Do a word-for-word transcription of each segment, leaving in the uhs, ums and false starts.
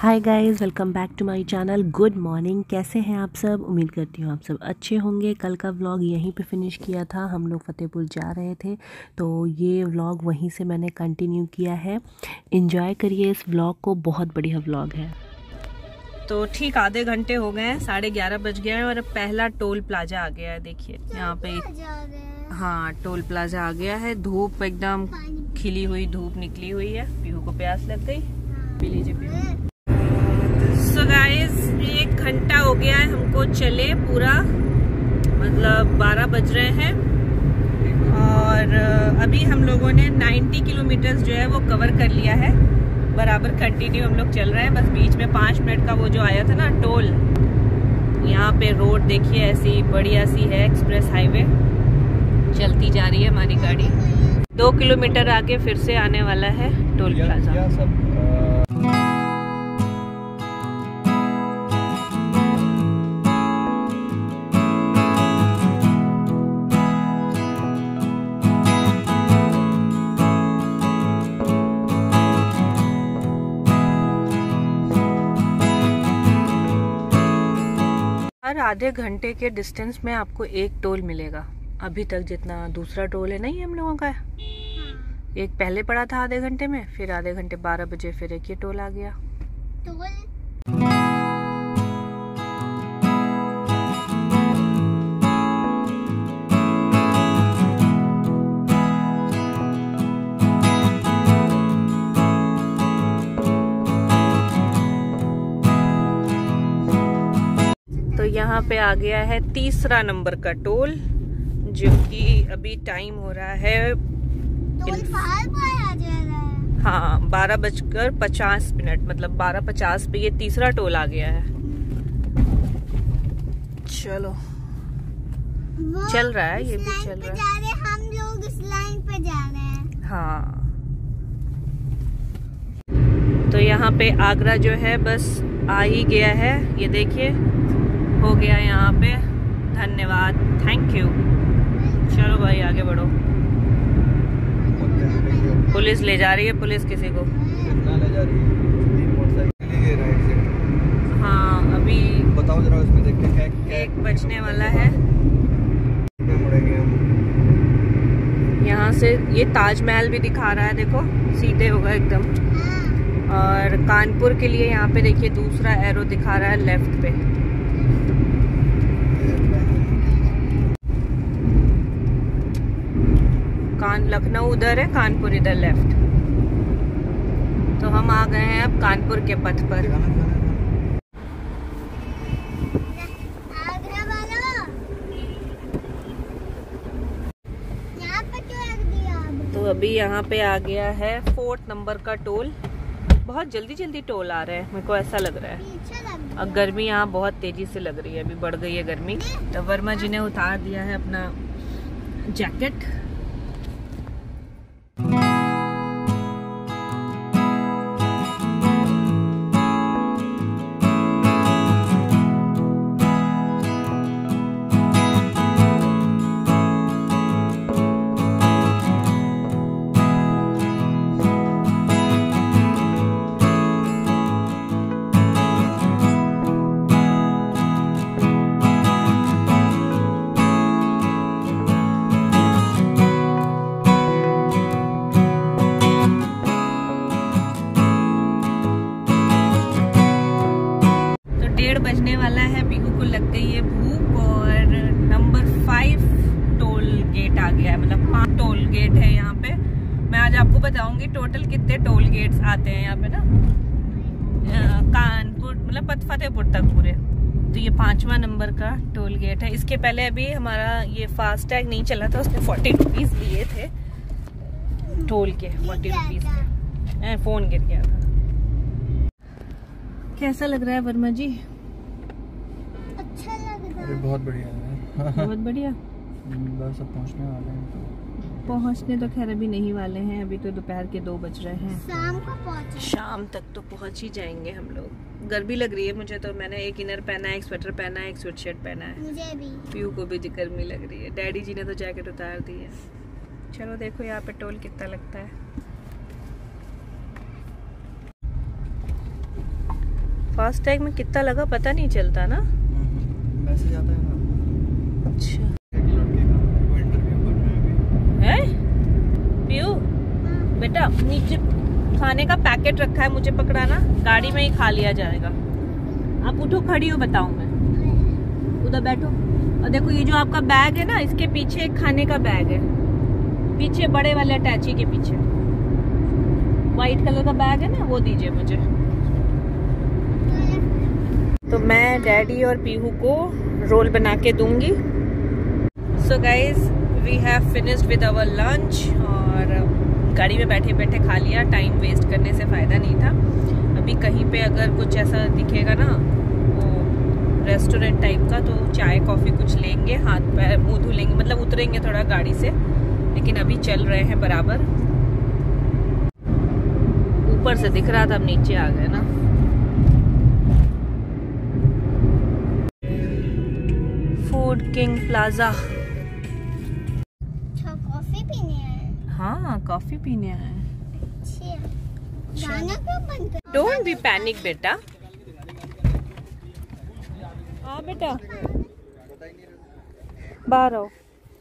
Hi guys, welcome back to my channel. Good morning. कैसे हैं आप सब? उम्मीद करती हूँ आप सब अच्छे होंगे। कल का व्लॉग यहीं पे फिनिश किया था, हम लोग फतेहपुर जा रहे थे तो ये व्लॉग वहीं से मैंने कंटिन्यू किया है। एंजॉय करिए इस व्लॉग को, बहुत बढ़िया व्लॉग है। तो ठीक आधे घंटे हो गए हैं, साढ़े ग्यारह बज गए हैं और अब पहला टोल प्लाजा आ गया है। देखिए यहाँ पे, हाँ टोल प्लाजा आ गया है। धूप एकदम खिली हुई धूप निकली हुई है। पीहू को प्यास लग गई, पी लीजिए पीहू। सो गाइस, एक घंटा हो गया है हमको चले, पूरा मतलब बारह बज रहे हैं और अभी हम लोगों ने नब्बे किलोमीटर जो है वो कवर कर लिया है। बराबर कंटिन्यू हम लोग चल रहे हैं, बस बीच में पाँच मिनट का वो जो आया था ना टोल। यहाँ पे रोड देखिए ऐसी बढ़िया सी है, एक्सप्रेस हाईवे चलती जा रही है हमारी गाड़ी। दो किलोमीटर आगे फिर से आने वाला है टोल प्लाजा। हर आधे घंटे के डिस्टेंस में आपको एक टोल मिलेगा। अभी तक जितना दूसरा टोल है नहीं हम लोगों का, एक पहले पड़ा था आधे घंटे में, फिर आधे घंटे बारह बजे फिर एक ये टोल आ गया। तो यहाँ पे आ गया है तीसरा नंबर का टोल, जो कि अभी टाइम हो रहा है हाँ बारह बजकर पचास मिनट, मतलब बारह पचास पे ये तीसरा टोल आ गया है। चलो चल रहा है, ये भी चल रहा है। हम लोग इस लाइन पे जा रहे हैं। हाँ तो यहाँ पे आगरा जो है बस आ ही गया है। ये देखिए हो गया यहाँ पे। धन्यवाद, थैंक यू। चलो भाई आगे बढ़ो। पुलिस ले जा रही है, पुलिस किसी को ले जा रही है। हाँ अभी बताओ जरा उसमें देखते हैं क्या एक बजने वाला है। मुड़ेंगे हम यहाँ से। ये ताजमहल भी दिखा रहा है, देखो सीधे होगा एकदम। और कानपुर के लिए यहाँ पे देखिए दूसरा एरो दिखा रहा है लेफ्ट पे। कान लखनऊ उधर है, कानपुर इधर लेफ्ट। तो हम आ गए हैं अब कानपुर के पथ पर। आगरा वाला यहाँ पे क्यों रख दिया अब? तो अभी यहाँ पे आ गया है फोर्थ नंबर का टोल। बहुत जल्दी जल्दी टोल आ रहे हैं, मेरे को ऐसा लग रहा है। पीछे लग दिया। और गर्मी यहाँ बहुत तेजी से लग रही है, अभी बढ़ गई है गर्मी। तो वर्मा जी ने उतार दिया है अपना जैकेट। डेढ़ बजने वाला है, पीहू को लग गई है भूख और नंबर फाइव टोल गेट आ गया है। मतलब पांच टोल गेट है यहाँ पे। मैं आज आपको बताऊंगी टोटल कितने टोल गेट्स आते हैं यहाँ पे ना, कानपुर मतलब फतेहपुर तक पूरे। तो ये पांचवा नंबर का टोल गेट है। इसके पहले अभी हमारा ये फास्टैग नहीं चला था, उसने फोर्टी रुपीज लिए थे टोल के। फोर्टी रुपीज के फोन गिर गया था। कैसा लग रहा है वर्मा जी? अच्छा लग रहा अरे है। बहुत बढ़िया है। बहुत बढ़िया। बस अब पहुंचने वाले हैं तो पहुंचने तो खैर अभी नहीं वाले हैं, अभी तो दोपहर के दो बज रहे हैं। शाम को पहुंचे। शाम तक तो पहुंच ही जाएंगे हम लोग। गर्मी लग रही है मुझे तो, मैंने एक इनर पहना है, एक स्वेटर पहना है, एक स्वेट शर्ट पहना है। मुझे भी। पीयू को भी गर्मी लग रही है। डैडी जी ने तो जैकेट उतार दी है। चलो देखो यहाँ पे टोल कितना लगता है। फास्टैग में कितना लगा पता नहीं चलता ना। मैसेज आता है ना। अच्छा लड़के का वो इंटरव्यू करना है अभी। है पीयू बेटा, नीचे खाने का पैकेट रखा है, मुझे पकड़ाना, गाड़ी में ही खा लिया जाएगा। आप उठो, खड़ी हो, बताऊं मैं, उधर बैठो। और देखो ये जो आपका बैग है ना, इसके पीछे एक खाने का बैग है, पीछे बड़े वाले अटैची के पीछे व्हाइट कलर का बैग है ना, वो दीजिए मुझे। तो मैं डैडी और पीहू को रोल बना के दूंगी। So guys we have finished with our lunch और गाड़ी में बैठे बैठे खा लिया, टाइम वेस्ट करने से फ़ायदा नहीं था। अभी कहीं पे अगर कुछ ऐसा दिखेगा ना वो रेस्टोरेंट टाइप का, तो चाय कॉफ़ी कुछ लेंगे, हाथ पैर मुँह धुलेंगे, मतलब उतरेंगे थोड़ा गाड़ी से, लेकिन अभी चल रहे हैं बराबर। ऊपर से दिख रहा था, अब नीचे आ गए ना। Food king plaza. कॉफी पीने आए। हाँ कॉफी पीने आए। अच्छा, गाना क्यों बंद कर? डोंट बी पैनिक बेटा। हाँ बेटा बाहर आओ।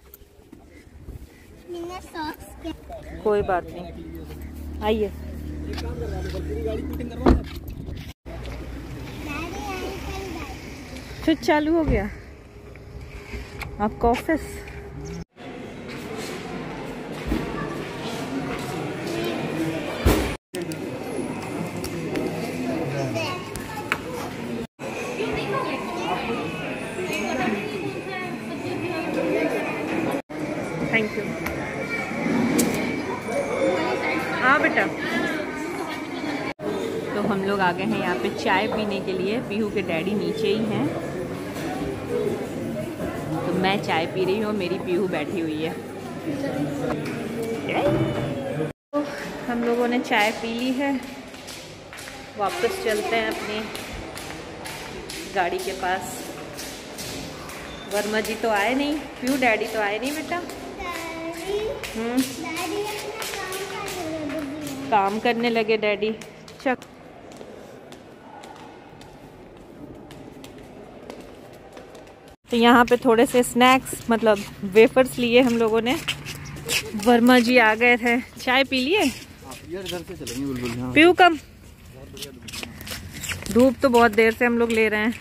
बिना सॉक्स के। कोई बात नहीं, आइए। डैडी अंकल फिर चालू हो गया आपका ऑफिस। Thank you. हाँ बेटा, तो हम लोग आ गए हैं यहाँ पे चाय पीने के लिए। पीहू के डैडी नीचे ही हैं, तो मैं चाय पी रही हूँ, मेरी पीहू बैठी हुई है। तो हम लोगों ने चाय पी ली है, वापस चलते हैं अपनी गाड़ी के पास। वर्मा जी तो आए नहीं, पीहू डैडी तो आए नहीं बेटा। हम्म डैडी अपना काम करने लगे। काम करने लगे डैडी। चल तो यहाँ पे थोड़े से स्नैक्स मतलब वेफर्स लिए हम लोगों ने। वर्मा जी आ गए थे, चाय पी लिए। यार इधर से चलेंगे बुलबुल। पीहू कम, धूप तो बहुत देर से हम लोग ले रहे हैं।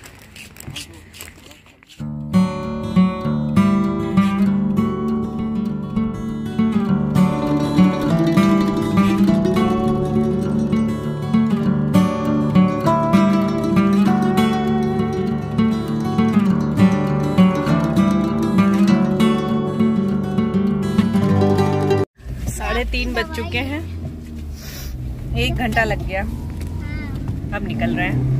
तीन बज चुके हैं, एक घंटा लग गया, अब निकल रहे हैं।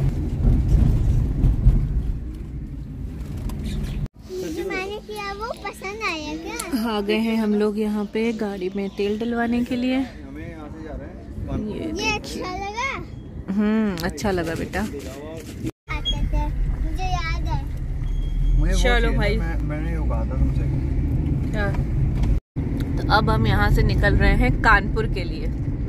जो मैंने किया वो पसंद आया क्या? आ गए हैं हम लोग यहाँ पे गाड़ी में तेल डलवाने के लिए। हमें यहाँ से जा रहे हैं। ये ये अच्छा लगा? हम्म अच्छा लगा बेटा। आते थे, मुझे याद है। मुझे वो चलो चाहिए भाई। था, मैं, मैंने वो कहा था तुमसे। क्या? तो अब हम यहाँ से निकल रहे हैं कानपुर के लिए।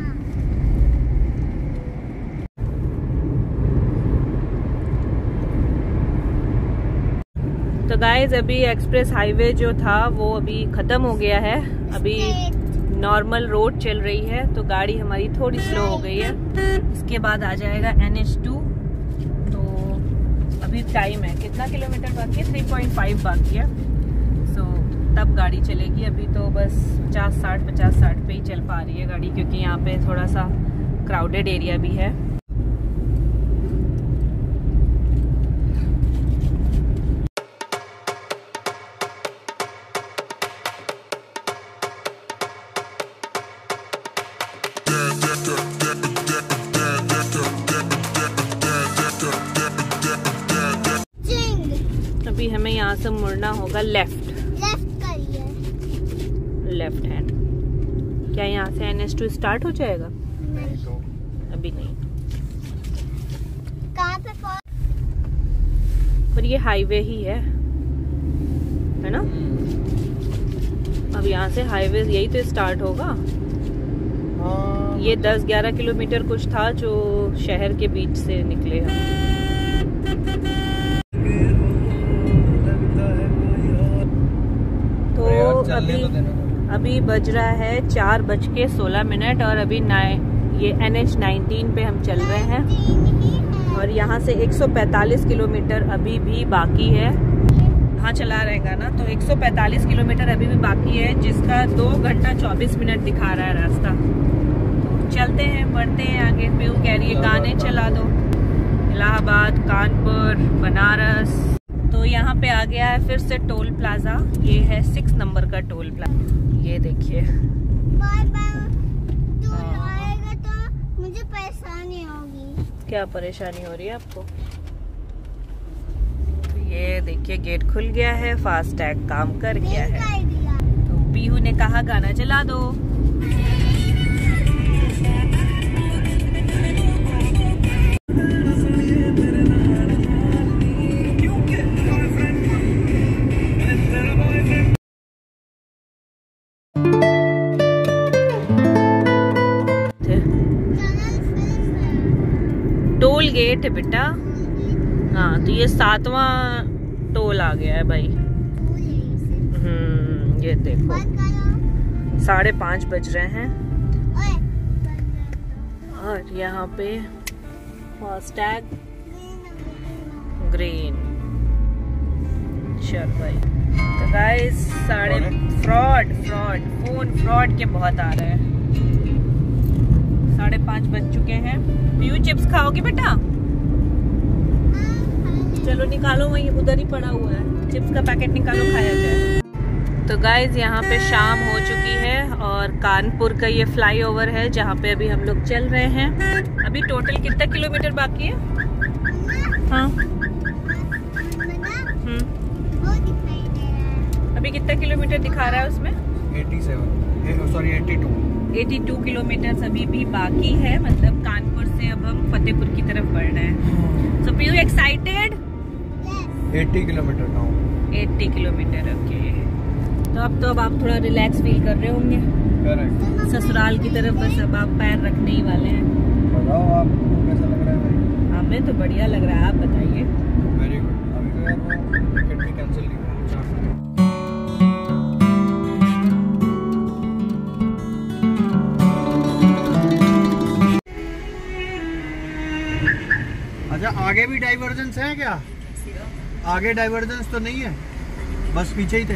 तो गाइज अभी एक्सप्रेस हाईवे जो था वो अभी खत्म हो गया है, अभी नॉर्मल रोड चल रही है, तो गाड़ी हमारी थोड़ी स्लो हो गई है। इसके बाद आ जाएगा एन एच टू। तो अभी टाइम है, कितना किलोमीटर बाकी है? थ्री पॉइंट फाइव बाकी है। सो तब गाड़ी चलेगी। अभी तो बस पचास साठ पचास साठ पे ही चल पा रही है गाड़ी, क्योंकि यहाँ पे थोड़ा सा क्राउडेड एरिया भी है। अभी हमें यहाँ से मुड़ना होगा लेफ्ट। लेफ्ट करिए। Left hand. क्या यहाँ से एन एच टू स्टार्ट हो जाएगा? नहीं। अभी नहीं, कहाँ पे पहुँच? पर ये हाईवे ही है, है ना? अब यहाँ से हाईवे यही तो स्टार्ट होगा। हाँ ये दस ग्यारह किलोमीटर कुछ था जो शहर के बीच से निकले हम। तो अभी अभी बज रहा है चार बज के सोलह मिनट और अभी नाइ ये एन एच नाइनटीन पे हम चल रहे हैं और यहाँ से एक सौ पैंतालीस किलोमीटर अभी भी बाकी है। हाँ चला रहेगा ना, तो एक सौ पैंतालीस किलोमीटर अभी भी बाकी है जिसका दो घंटा चौबीस मिनट दिखा रहा है रास्ता। तो चलते हैं, बढ़ते हैं आगे। पीयू कह रही है गाने चला दो। इलाहाबाद, कानपुर, बनारस। तो यहाँ पे आ गया है फिर से टोल प्लाजा। ये है सिक्स नंबर का टोल प्लाजा। ये देखिए, बार बार टोल आएगा तो मुझे परेशानी होगी। क्या परेशानी हो रही है आपको? ये देखिए गेट खुल गया है, फास्टैग काम कर गया है। तो पीहू ने कहा गाना चला दो। टोल गेट है बेटा। हाँ तो ये सातवां टोल आ गया है भाई। हम्म ये देखो साढ़े पाँच बज रहे हैं और यहाँ पे फास्टैग ग्रीन। चल भाई, तो गाइस साढ़े फ्रॉड फ्रॉड फोन फ्रॉड के बहुत आ रहे हैं। साढ़े पाँच बज चुके हैं। पीयू चिप्स खाओगी बेटा? चलो निकालो, वहीं उधर ही पड़ा हुआ है, चिप्स का पैकेट निकालो, खाया जाए। तो गाइज यहाँ पे शाम हो चुकी है और कानपुर का ये फ्लाईओवर है जहाँ पे अभी हम लोग चल रहे हैं। अभी टोटल कितना किलोमीटर बाकी है? हाँ हम्म अभी कितना किलोमीटर दिखा रहा है उसमें? सत्तासी, सॉरी बयासी किलोमीटर अभी भी बाकी है। मतलब कानपुर से अब हम फतेहपुर की तरफ बढ़ रहे हैं। So Piyu excited? अस्सी किलोमीटर ना अस्सी किलोमीटर। ओके, तो अब तो अब आप थोड़ा रिलैक्स फील कर रहे होंगे। करेक्ट। ससुराल की तरफ बस अब आप पैर रखने ही वाले हैं। बताओ आपको कैसा लग रहा है भाई? हमें तो बढ़िया लग रहा है, आप बताइए। Very good. अभी तो यार वो टिकट भी कैंसिल नहीं हुआ। अच्छा, आगे भी डाइवर्जेंस है क्या? आगे डाइवर्जेंस तो नहीं है, बस पीछे ही थे।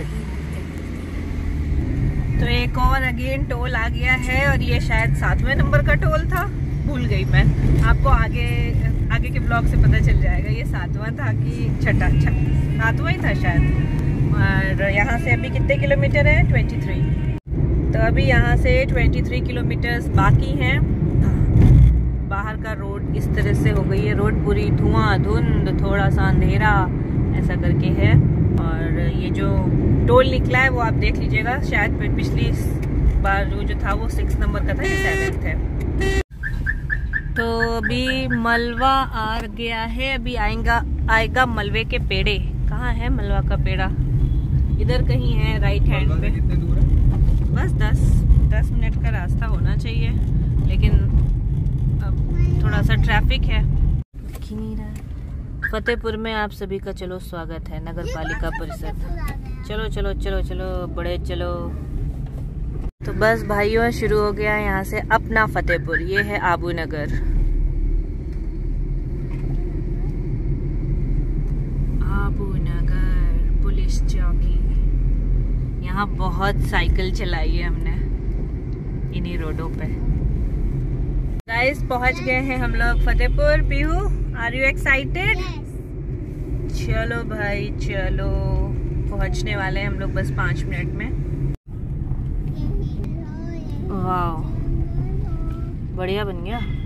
तो एक और अगेन टोल आ गया है और ये शायद सातवें नंबर का टोल था, भूल गई मैं। आपको आगे आगे के ब्लॉग से पता चल जाएगा ये सातवां था कि छठा। सातवां ही था शायद। और यहाँ से अभी कितने किलोमीटर है? तेईस। तो अभी यहाँ से तेईस किलोमीटर बाकी हैं। बाहर का रोड इस तरह से हो गई है, रोड पूरी धुआं धुंध, थोड़ा सा अंधेरा ऐसा करके है। और ये जो टोल निकला है वो आप देख लीजिएगा, शायद पिछली बार जो जो था वो सिक्स नंबर का था, ये सेवेंथ है। तो अभी मलवा आ गया है, अभी आएगा आएगा मलवे के पेड़े। कहाँ है मलवा का पेड़ा? इधर कहीं है राइट हैंड पे। कितने दूर है? बस दस दस मिनट का रास्ता होना चाहिए, लेकिन अब थोड़ा सा ट्रैफिक है। नहीं रहा। फतेहपुर में आप सभी का चलो स्वागत है, नगर पालिका परिषद। चलो चलो चलो चलो बड़े चलो। तो बस भाइयों शुरू हो गया यहाँ से अपना फतेहपुर। ये है आबू नगर। आबू नगर पुलिस चौकी। यहाँ बहुत साइकिल चलाई है हमने इन्हीं रोडों पे। गाइस पहुंच गए हैं हम लोग Fatehpur. Pihu are you excited? चलो भाई चलो, पहुंचने वाले हैं हम लोग बस पाँच मिनट में। वाह बढ़िया बन गया।